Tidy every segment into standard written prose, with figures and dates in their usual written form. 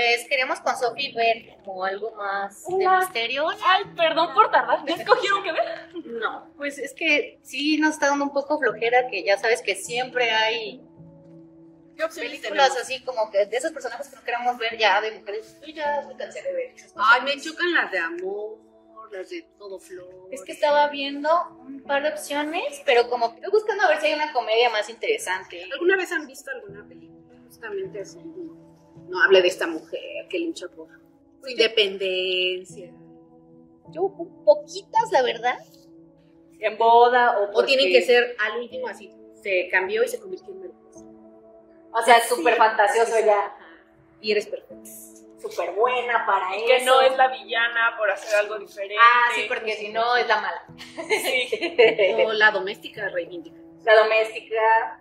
pues queríamos con Sofi ver como algo más de Hola. misterio. Ay, perdón por tardar. ¿Ya escogieron qué ver? No, pues es que sí nos está dando un poco flojera, que ya sabes que siempre hay ¿Qué opciones películas tenemos? así como que de esos personajes que no queremos ver ya de mujeres. Yo ya me cansé de ver esas cosas. Ay, me chocan las de amor, las de todo flor. Es que estaba viendo un par de opciones, pero como que estoy buscando a ver si hay una comedia más interesante. ¿Alguna vez han visto alguna película? Justamente así, no hable de esta mujer que lucha por su independencia. Yo poquitas, la verdad. En boda O tienen que ser al último así. Se cambió y se convirtió en mariposa. O sea, súper fantasioso ya. Y eres perfecta. Súper buena para Y eso. que no es la villana por hacer algo diferente. Ah, sí, porque si no es la mala. Sí. O la doméstica reivindica. La doméstica.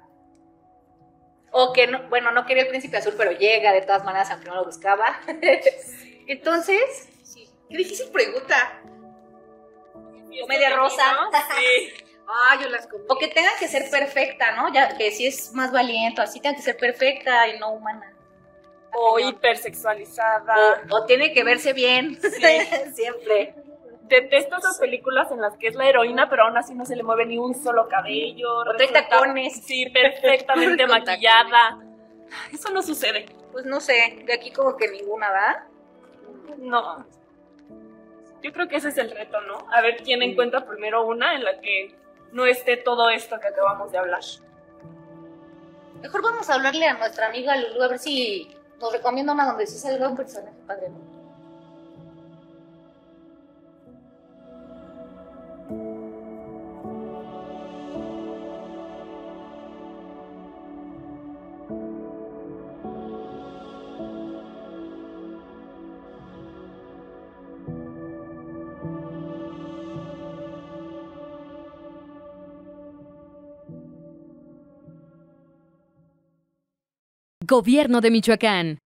O que, no, bueno, no quería el príncipe azul, pero llega de todas maneras, aunque no lo buscaba. Entonces, Sí. Qué difícil pregunta. comedia rosa. ¿No? Sí. Ah, yo las comí. O que tenga que ser perfecta, ¿no? Ya que si es más valiente, así tenga que ser perfecta y no humana. O hipersexualizada. O tiene que verse bien. Sí. Siempre. Detesto esas películas en las que es la heroína, pero aún así no se le mueve ni un solo cabello. O trae resulta- tacones. Sí, perfectamente Con maquillada. Eso no sucede. Pues no sé, de aquí como que ninguna, ¿va? No. Yo creo que ese es el reto, ¿no? A ver quién encuentra primero una en la que no esté todo esto que acabamos de hablar. Mejor vamos a hablarle a nuestra amiga Lulu a ver si nos recomienda una donde sí salga un personaje padre, ¿no? Gobierno de Michoacán.